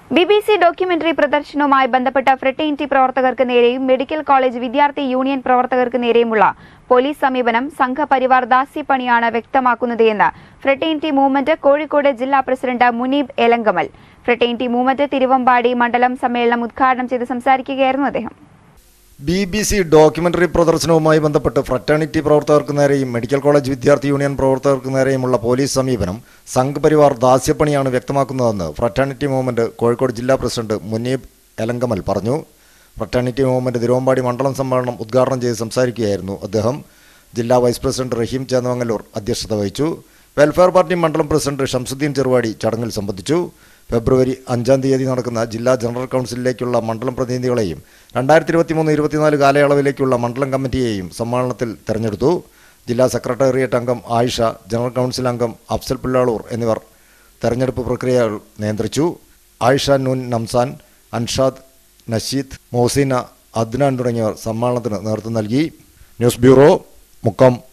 BBC documentary പ്രദർശനവുമായി ബന്ധപ്പെട്ട fraternity പ്രവർത്തകർക്ക് നേരെയും മെഡിക്കൽ കോളേജ് വിദ്യാർത്ഥി യൂണിയൻ പ്രവർത്തകർക്ക് നേരെയുമുള്ള പോലീസ് സമീപനം സംഘപരിവാർ ദാസ്യപ്പണിയാണ് വ്യക്തമാക്കുന്നതെന്ന് ഫ്രട്ടേണിറ്റി മൂവ്മെന്റ് കോഴിക്കോട് ജില്ലാ president Muneeb Elankamal. Fraternity movement Thiruvambadi മണ്ഡലം സമ്മേളനം ഉദ്ഘാടനം ചെയ്ത് സംസാരിക്കുകയായിരുന്നു അദ്ദേഹം. BBC ഡോക്യുമെന്ററി പ്രദർശനവുമായി ബന്ധപ്പെട്ട് ഫ്രട്ടേണിറ്റി പ്രവർത്തകർക്ക് നേരെയും മെഡിക്കൽ കോളേജ് വിദ്യാർത്ഥി യൂണിയൻ പ്രവർത്തകർക്ക് നേരെയുമുള്ള പോലീസ് സമീപനം സംഘപരിവാർ ദാസ്യപ്പണിയാണ് വ്യക്തമാക്കുന്നതെന്ന് ഫ്രട്ടേണിറ്റി മൂവ്മെന്റ് കോഴിക്കോട് ജില്ലാ പ്രസിഡന്റ് മുനീബ് എലങ്കമൽ പറഞ്ഞു. ഫ്രട്ടേണിറ്റി മൂവ്മെന്റ് തിരുവമ്പാടി മണ്ഡലം സമ്മേളനം ഉദ്ഘാടനം ചെയ്ത് സംസാരിക്കുകയായിരുന്നു അദ്ദേഹം. ജില്ലാ വൈസ് പ്രസിഡന്റ് റഹീം ചേന്നമംഗലൂർ അധ്യക്ഷത വഹിച്ചു. വെൽഫെയർ പാർട്ടി മണ്ഡലം പ്രസിഡന്റ് ഷംസുദ്ദീൻ ചെറുവാടി ചടങ്ങിൽ സംബന്ധിച്ചു. ഫെബ്രുവരി 5-ാം തീയതി നടക്കുന്ന ജില്ലാ ജനറൽ കൗൺസിലിലേക്കുള്ള മണ്ഡലം പ്രതിനിധികളെയും 2023-24 കാലയളവിലേക്കുള്ള മണ്ഡലം കമ്മിറ്റിയെയും സമ്മേളനത്തിൽ തെരഞ്ഞെടുത്തു. ജില്ലാ സെക്രട്ടേറിയറ്റ് അംഗം ആയിഷ, ജനറൽ കൗൺസിൽ അംഗം അഫ്സൽ പുല്ലാളൂർ എന്നിവർ തെരഞ്ഞെടുപ്പ് പ്രക്രിയകൾ നിയന്ത്രിച്ചു. ആയിഷ നൂൻ നംസാൻ, അൻഷാദ്, നഷീദ്, മോഹ്സിന, അദ്നാൻ തുടങ്ങിയവർ സമ്മേളനത്തിന് നേതൃത്വം നൽകി. News bureau, Mukkam.